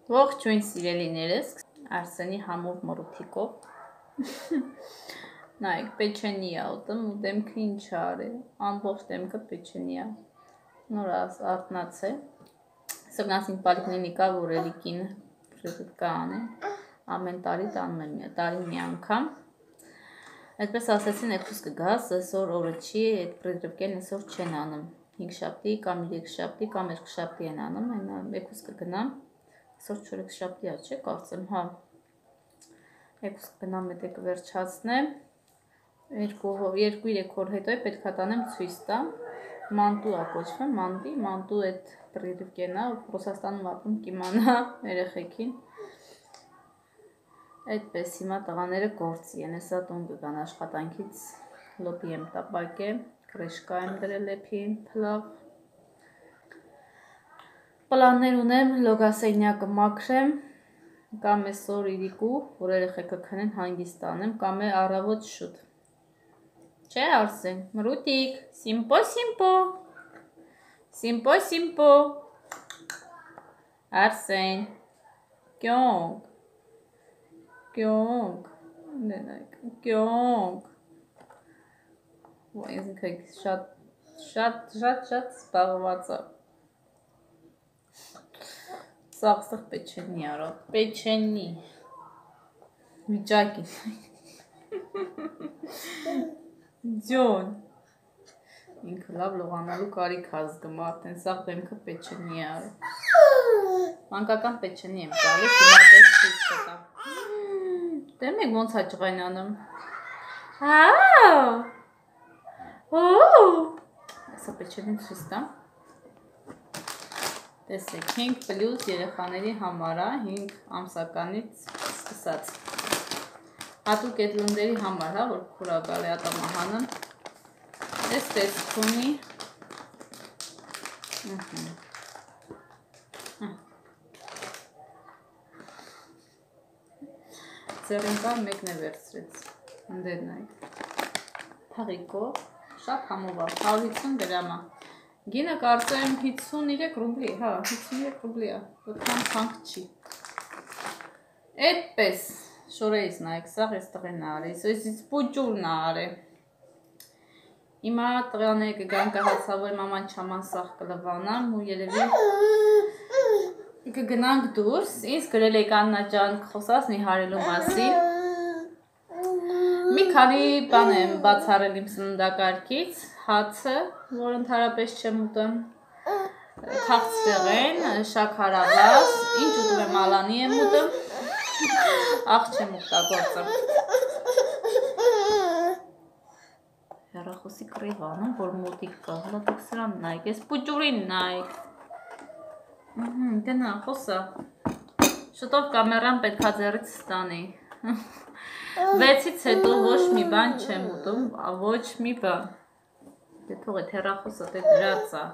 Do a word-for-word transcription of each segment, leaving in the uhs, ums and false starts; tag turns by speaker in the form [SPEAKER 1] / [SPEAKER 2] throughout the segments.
[SPEAKER 1] Ողջույն սիրելիներս, Արսենի համով մորութիկով նայեք, պեչենի է ուտում ու դեմքը ինչ արի, ամբողջ դեմքը պեչենի է, նոր արտնաց է, սգնասին պալիքնենի կա, որ էլիկին պրետկա անի, ամեն տարի տանում եմ, տարի մի անգամ, այդպես ասեցին էքուս կգաս, այսօր օրը չի, այդ պրետկեն այսօր չեն անում, հինգ շաբթի կամ երեք շաբթի կամ երկու շաբթի են անում, էքուս կգնամ, այսօր չորեք շաբթի է, չէ, կարծեմ, հա, էքուս կգնամ էդ եք վերջացնեմ, երկու-երեք օր հետո է պետք է տանեմ ցույց տամ, մանտու է կոչվում, մանտի, մանտու այդ պրետկենա, Ռուսաստանում ապրում կիմանա երեխեքին, այդպես հիմա տղաները գործի են, հեսա տուն կգան աշխատանքից լոպի եմ տապակեմ, կրեշկա եմ դրել էփին, փլավ, պլաններ ունեմ, լոգասենյակը մաքրեմ, կամ այսօր իրիկու, որ երեխեքը քնեն հանգիստ տանեմ, կամ է առավոտ շուտ, չէ Արսեն, մրուտիկ, սիմպո, սիմպո, սիմպո, սիմպո, Արսեն, կյոնք, Կյոնք, կյոնք, ինքը շատ, շատ, շատ, շատ սպաղված է, սաղսեղ պեչենի արա, պեչենի, վիճակի, ձյոն, ինքը լավ լողանալու կարիք ազգում, արդեն սաղ դեմքը պեչենի արա, մանկական պեչենի եմ տալի, հիմա դες ցույց կտամ, դեմ եք ոնց հաճղայն անում, հաա, հոու, այսա պեչենին ցույց տամ, տեսեք, հինգ պլյուս երեխաների համար է, հինգ ամսականից սկսած, հատուկ էդ լնդերի համար, հա, որ քուրա գալ է ատամահանը, ես տեսք ունի, ձերենկան մեկն է վերցրեց, ընդեր նայք, թաղիկով, շատ համով է, հարյուր հիսուն գրամ է, գինը կարծեմ հիսուններեք ռուբլի, հա, հիսուններեք ռուբլի է, ոդքան թանք չի, այդպես, շորեից նայք, սաղ ես տղեն արի, սույսից պուճուրն արի, իմա տղաները կգան կհացավոր մաման չաման սաղ կլվանամ ու երևի կգնանք դուրս, ինձ գրել եք Աննա ջան խոսած նիհարելու մասին, մի քանի բան եմ բացառել իմ սննդակարգից, հացը, որ ընդհանրապես չեմ ուտում, քաղցրեղեն, շաքարավազ, ինչ ուտում եմ ալանի եմ ուտում, աղ չեմ ուտագործում, հեռախոսի կռիվ անում, որ մոտիկ կա, հլա դուք սրան նայք, ես պուճուրին նայք, Գնա, խոսա, շտով կամերան պետքա ձեռից ստանի, վեցից հետո ոչ մի բան չեմ ուտում, ոչ մի բան, դե թող էդ հեռախոսը դե դրած է,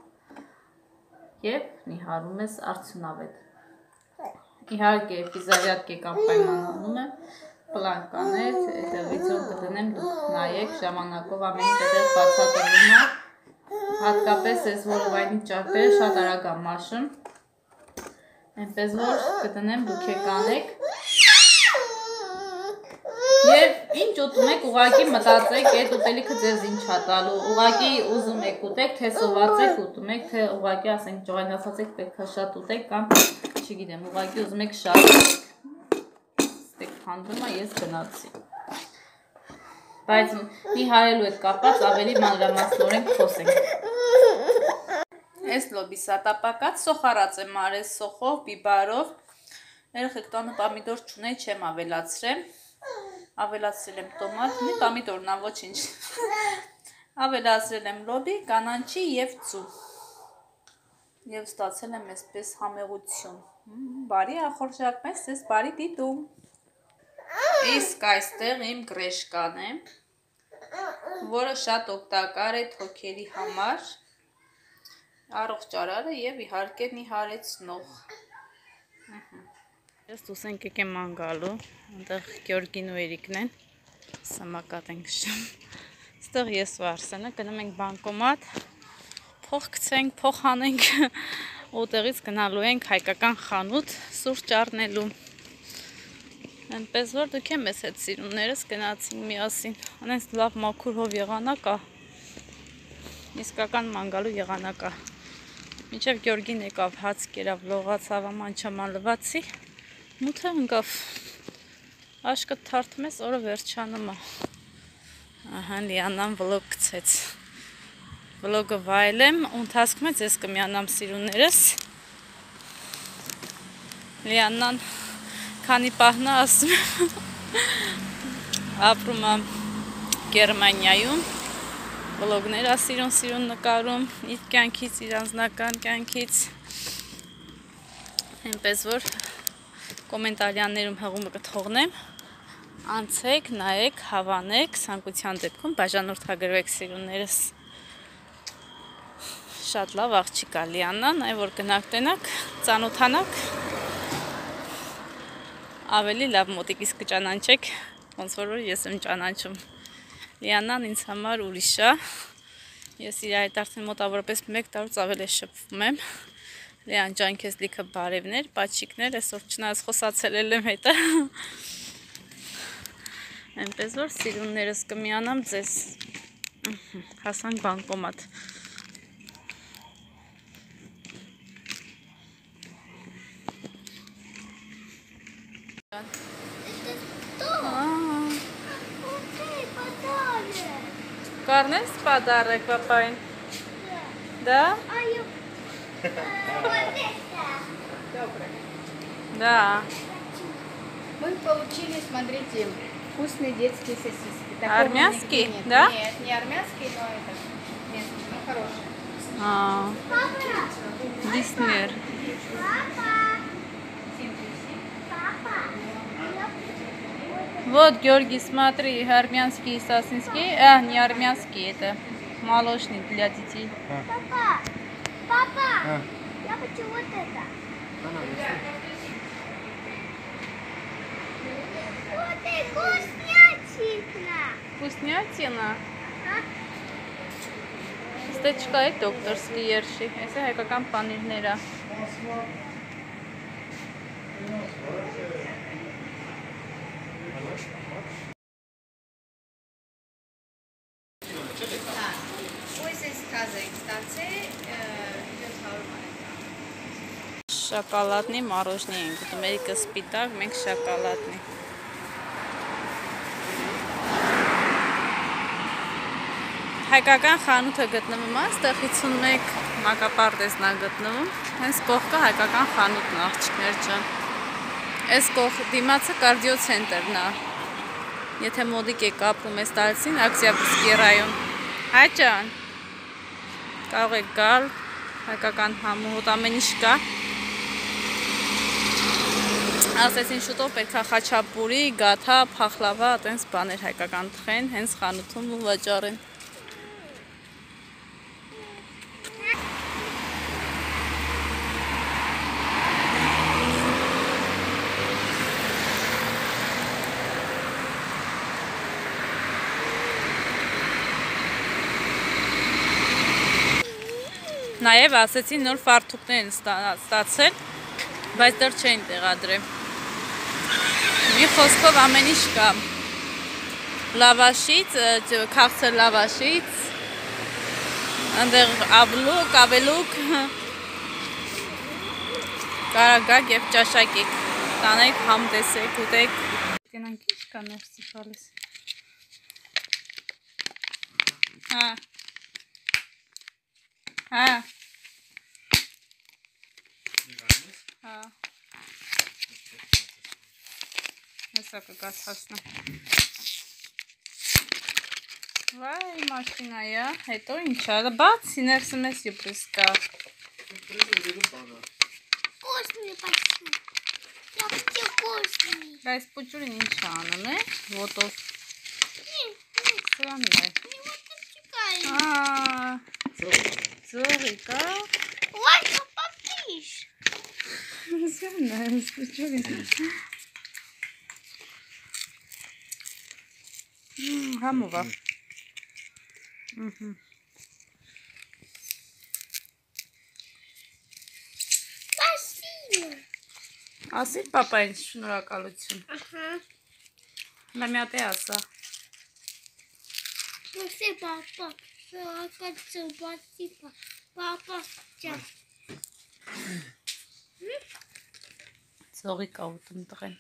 [SPEAKER 1] և նիհարում ես արդյունավետ, իհարկե ֆիզարյատկե կամ պայմանանում եմ, պլան կաներ, վիդեոն կդնեմ, դուք նայեք, ժամանակով ամեն ինչ էդեղ բացատրվում է, հատկապես ես որովայնի ճարպերը շատ արագ եմ մաշում, այնպես որ կտնեմ դուք եք անեք և ինչ ուտում եք ուղղակի մտածեք այդ ուտելիքը ձեզ ինչ է տալու, ուղղակի ուզում եք ուտեք, թե սոված եք ուտում եք, թե ուղղակի ասենք ջղայնացած եք պետք է շատ ուտեք կամ չգիտեմ, ուղղակի ուզում եք շատ ուտեք, ստեք փանդում է ես գնացի, բայց մի հարելու հետ կապած ավելի մանրամասնորեն խոսենք, Ես լոբիսատապակած սոխարած եմ արես սոխով, բիբարով, երեխեք տանը պամիդոր չունեի չեմ ավելացրեմ, ավելացրել եմ տոմատ, մի պամիդորն ա ոչինչ, ավելացրել եմ լոբի, կանանչի և ծու, և ստացել եմ այսպես համեղություն, բարի ախորժակ մեզ, ես բարի դիտում, իսկ այստեղ իմ կրեշկան է, որը շատ օգտակար է թոքերի համար, առողջ արարը և իհարկե նիհարեցնող, ես դուսենք եք եմ անգալու, ընդեղ Գյորգին ու Էրիկն են, սամակատ ենք շում, ստեղ ես ու Արսենը գնում ենք բանկոմատ, փող գցենք, փող հանենք, Ուտեղից գնալու ենք հայկական խանութ սուրճ առնելու։ Այնպես որ դուք եմ ես հետ սիրուններս գնացին միասին։ Անենց լավ մաքուր հով եղանակ է։ Իսկական մանգալու եղանակ է։ Մինչև Գյորգին եկավ հաց կերավ, լողացավ, աման չաման լվացի, մութը ընկավ, աշկը թարթում ես, օրը վերջանում է։ Ահա Լիանան վլոգ գցեց, վլոգը վայելեմ, ընթացքում ես ես կմիանամ սիրուներս, Լիանան քանի պահնա ասում եմ, ապրում է Գերմանիայում, վլոգներ է սիրուն-սիրուն նկարում, իր կյանքից, իր անձնական կյանքից, այնպես որ կոմենտարյաններում հղումը կթողնեմ, անցեք, նայեք, հավանեք, ցանկության դեպքում բաժանորդագրվեք սիրուններս, շատ լավ աղջիկ է Լիանան, այ որ գնաք տենաք, ծանոթանաք, ավելի լավ մոտիկից կճանաչեք, ոնց որ ես եմ ճանաչում, Լիանան ինձ համար ուրիշ է, ես իր այդ արդեն մոտավորապես մեկ տարուց ավելի շփվում եմ, Լիան ջան քեզ լիքը բարևներ, պաչիկներ, այսօր չնայած խոսացել եմ հետը, այնպես որ սիրուններս կմիանամ ձեզ, հասանք բանկոմատ, Карнес подарок папай? Да? Да.
[SPEAKER 2] Мы получили, смотрите, вкусные детские сосиски.
[SPEAKER 1] Армянские, да?
[SPEAKER 2] Нет, не армянские, но это местные, но хорошие.
[SPEAKER 1] А. Диснер. Вот, Георгий, смотри, армянские сосиски. А, не армянские, это молочные для детей.
[SPEAKER 3] Папа, папа, а? Я хочу вот это. Вот и вкуснятина.
[SPEAKER 1] Вкуснятина?
[SPEAKER 3] А?
[SPEAKER 1] Ստեչկայի դոկտորսկի երշի, այս է հայկական պանիրները։ Շոկոլադնի մարոժնի ենք ուտում, մերիկը սպիտակ, մենք շոկոլադնի։ Հայկական խանութը գտնվում է, ստեղ հիսունմեկ մակապարտեզն է գտնվում, հենց կողքը հայկական խանութն է, աղջիկներ ջան։ Այս կողք դիմացը կարդիո ցենտրն է։ Եթե մոդիկ եք ապրում ես տարածին, Օկտյաբրսկի ռայոն։ Հայ ջան։ Կարող եք գալ, հայկական համոհոտ ամեն ինչ կա։ Ասեցին շուտով պետք է խաչապուրի, գաթա, փախլավա, այտենց բաներ հայկական թխեն, հենց խանութում ու վաճառեն։ Նաև ասեցին նոր ֆարտուկներ են ստացել, բայց դեռ չեն տեղադրել։ Մի խոսքով ամեն ինչ կա։ Լավաշից, քաղցր լավաշից, այնտեղ ավլուկ, ավելուկ, կարագակ և ճաշակեք, տանեք, համ տեսեք, ուտեք։ Գնանք ինչ կա ներսի բալիս։ Հա։ Հա։ Հա։ Հեսա կգաց հասնա։ Վայ, մաշինայա, հետո ինչա, բացի ներսում ես սյուրպրիզ կա։
[SPEAKER 3] Вкусный почти. Я почти вкусный.
[SPEAKER 1] Բայց պուջուրին ինչ անում է, ոտով։ Սրանն է։
[SPEAKER 3] Не вот так чекай.
[SPEAKER 1] Ա, ծողի կա։
[SPEAKER 3] Ой, что попишь?
[SPEAKER 1] Սրանն է, պուջուրին։ Համով է։ Ասի պապային շնորհակալություն։
[SPEAKER 3] Ահա։
[SPEAKER 1] Հիմա մի հատ է ասա։
[SPEAKER 3] Ոսի պապա, շնորհակալություն, պապա, պապա, ջան։
[SPEAKER 1] Ծողի կա ուտում տղեն։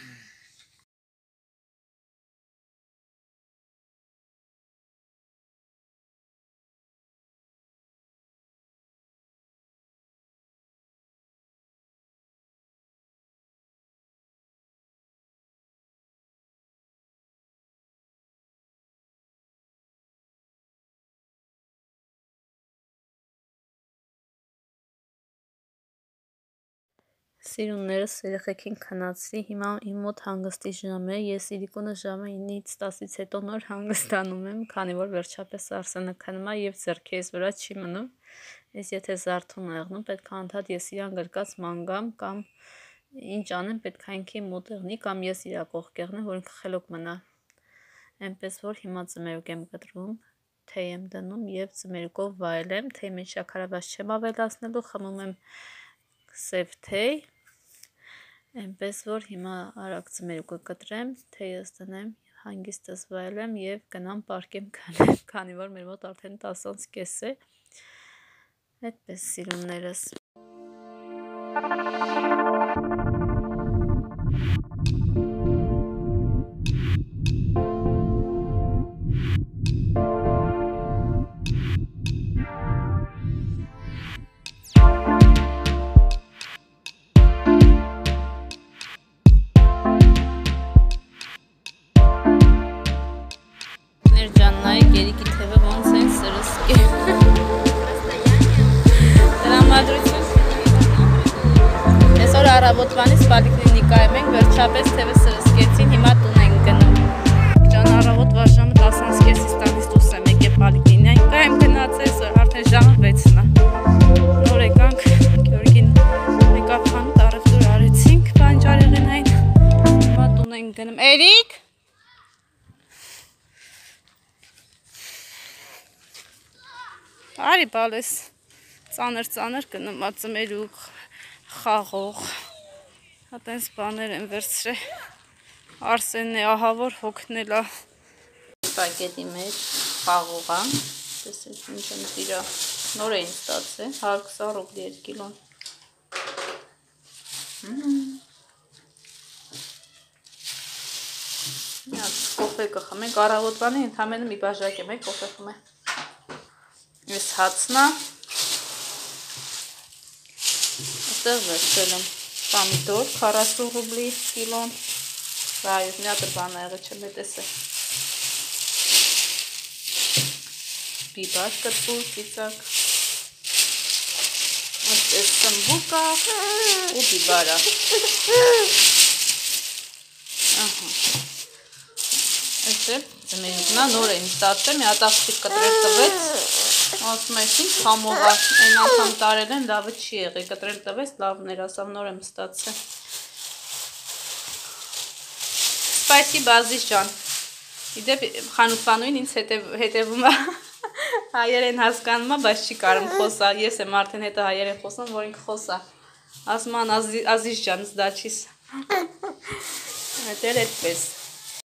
[SPEAKER 1] Սիրուններս երեխեքին քնացրի, հիմա իմ մոտ հանգստի ժամ է, ես իրիկունը ժամը ինից տասից հետո նոր հանգստանում եմ, քանի որ վերջապես Արսենը քնում է և ձեռքերիս վրա չի մնում, ես եթե զարթում եղնում, պետք է անդադ ես իրան գրկած ման գամ, կամ ինչ անեմ, պետք է ինքը իմ մոտ եղնի, կամ ես իրա կողք եղնեմ, որ ինքը խելոք մնա, այնպես որ հիմա ձմերուկ եմ կտրում, թեյ եմ դնում և ձմերուկով վայելեմ, թեյ մեջ շաքարավազ չեմ ավելացնելու, խմում եմ սև թեյ, այնպես որ հիմա արագ ձմերուկը կտրեմ, թեյս դնեմ, հանգիստս վայելեմ և գնամ պարկեմ քնեմ, քանի որ մեր մոտ արդեն տասանց կես է, այդպես սիրուններս։ Նայեք երիկի թևը ոնց են սրսկել։ Տրամադրություն։ Այսօր առավոտվանից պոլիկլինիկայում ենք, վերջապես թևը սրսկեցին, հիմա տուն ենք գնում։ Ջան, առավոտվա ժամը տասանց կեսից տանից դուրս եմ եկել պոլիկլինիկա եմ գնացել, արդեն ժամը վեցն է։ Նոր եկանք Գյորգին եկավ խանութ, առևտուր արեցինք բանջարեղենային, հիմա տուն ենք գնում։ Էրիկ Արի բալես, ծանր-ծանր գնում ածմերուկ, խաղող, հատենց բաներ են վերցրել, Արսենն է ահավոր հոգնել է։ Պակետի մեջ խաղող է, տեսեք ինչ եմ տիրա, նոր էին ստացել, հարյուր քսան ռուբլի էր կիլոն։ Միած կոֆե կխմենք, առավոտվանի ընդամենը մի բաժակ եմ կոֆե խմել։ Ես հացնա, այդտեղ վերցրել եմ պամիդոր, քառասուն ռուբլի կիլոն, ռայոց, մի հատ բան ա եղել չեմ հետեսել, բիբար կտպուր, ծիծակ, այդպես սմբուկա ու բիբարա, այսպես ձմերուկնա նոր եմ ստացել, մի հատ աղջիկ կտրել տվեց, ասում ես ինչ համող է, այն անգամ տարել են, լավը չի եղել, կտրել տվեց, լավն էր, ասավ նոր եմ ստացել։ Սպայսի բազիս ջան, իդեպ խանութվանույն ինձ հետևում է, հայերեն հասկանում է, բայց չի կարում խոսա, ես եմ արդեն հետը հայերեն խոսում, որ ինքը խոսա, ասում ան ազիս ջան, զդաչիս, հետել էդպես։